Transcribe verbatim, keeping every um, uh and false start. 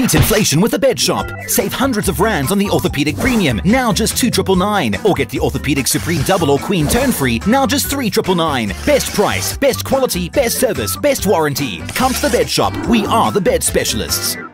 Beat inflation with the Bed Shop. Save hundreds of rands on the Orthopedic Premium, now just two nine nine nine. Or get the Orthopedic Supreme Double or Queen Turn Free, now just three nine nine nine. Best price, best quality, best service, best warranty. Come to the Bed Shop. We are the bed specialists.